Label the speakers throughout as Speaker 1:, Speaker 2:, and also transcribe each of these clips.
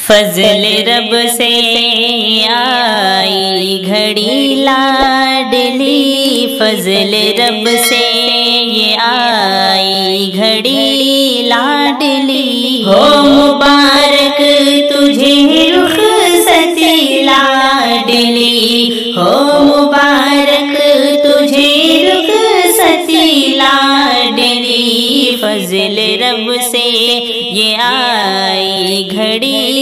Speaker 1: فضل رب سے آئی گھڑی لاڈلی، فضل رب سے یہ آئی گھڑی لاڈلی، ہو مبارک تجھے رخصتی لاڈلی، ہو مبارک تجھے رخصتی لاڈلی، فضل رب سے یہ آئی گھڑی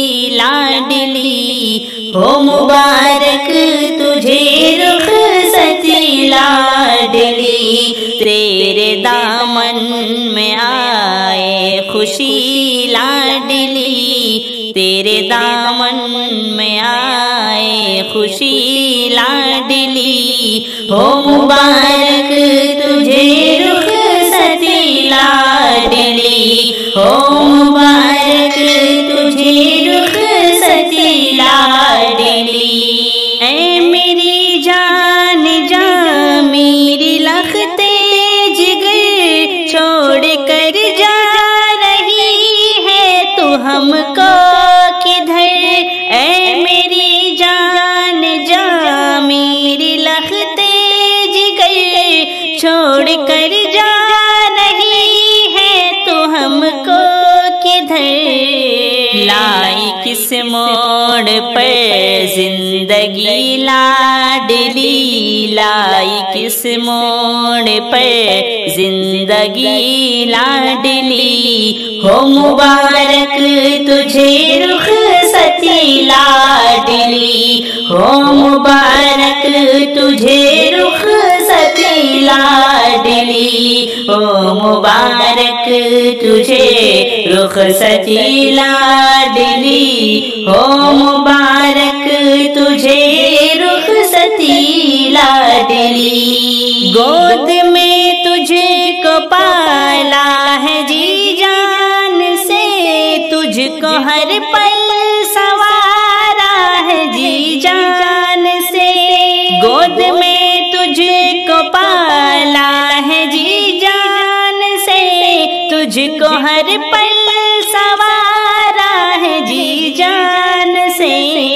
Speaker 1: لاڈلی، ہو مبارک تجھے رخصتی لاڈلی، تیرے دامن میں آئے خوشی لاڈلی، تیرے دامن میں آئے خوشی لاڈلی، ہو مبارک تجھے رخصتی لاڈلی، ہو مبارک تجھے رخصتی لاڈلی، اے میری جان جاں میری لخت جگر چھوڑ کر جا رہی ہے تو ہم کو کدھر، اے میری جان جاں میری لخت جگر چھوڑ کر جا رہی ہے تو ہم کو کدھر، لائی کس موڑ پر زندگی لاڈلی، لائی کس موڑ پر زندگی لاڈلی، ہو مبارک تجھے رخصتی لاڈلی، ہو مبارک تجھے رخصتی لاڈلی، ہو مبارک تجھے رخصتی لاڈلی، ہو مبارک تجھے رخصتی لاڈلی، گود میں تجھ کو پالا ہے جی جان سے، تجھ کو ہر پل سوارا ہے جی جان سے، گود میں تجھ کو پالا ہے جی جان سے، تجھ کو ہر پل سوارا ہے جی جان سے،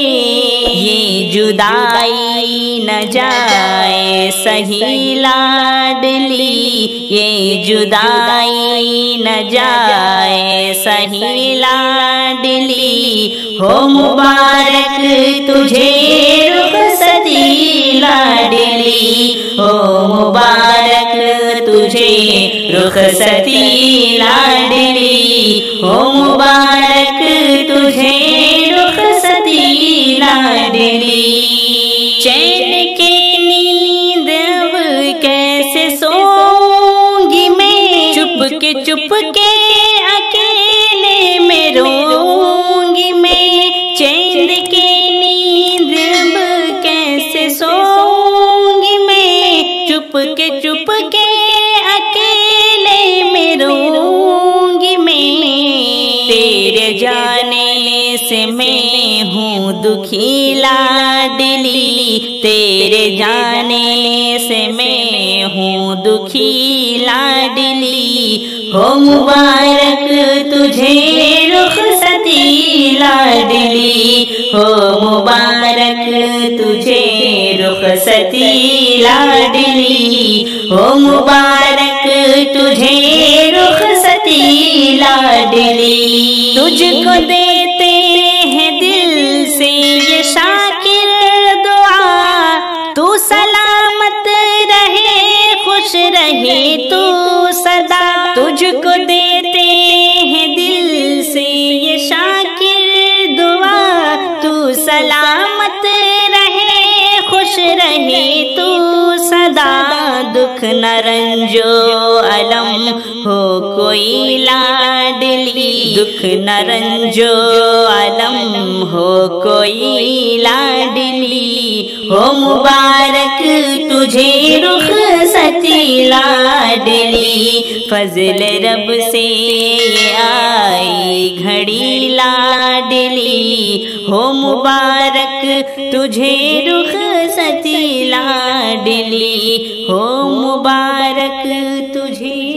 Speaker 1: یہ جدائی نہ جائے سہی لاڈلی، یہ جدائی نہ جائے سہی لاڈلی، ہو مبارک تجھے رخصتی لاڈلی، ہو مبارک تجھے رخصتی لاڈلی، ہو مبارک تجھے رخصتی لاڈلی، چین کی نیند اب کیسے سوں گی میں، چپ کے اکیلے میں روں گی میں، چین کی نیند اب کیسے سوں گی میں، چپ کے اکیلے میں روں گی میں، تیرے جانے سے میں ہوں دکھی لاڈلی، تیرے جانے سے میں ہوں دکھی لاڈلی، ہو مبارک تجھے رخصتی لاڈلی، ہو مبارک تجھے رخصتی لاڈلی، ہو مبارک تجھے رخصتی لاڈلی، تجھ کو دیتے ہیں دل سے یہ شاکر دعا، تو سلامت رہے خوش رہے تو سدا، تجھ کو دیتے ہیں دل سے یہ شاکر دعا، تو سلامت رہے خوش رہے تو سدا، دکھ نہ رنجو علم ہو کوئی لاڈلی، دکھ نہ رنجو علم ہو کوئی لاڈلی، ہو مبارک تجھے رخصتی لاڈلی، فضل رب سے آئی گھڑی لاڈلی، ہو مبارک تجھے رخصتی لاڈلی، ہو مبارک تجھے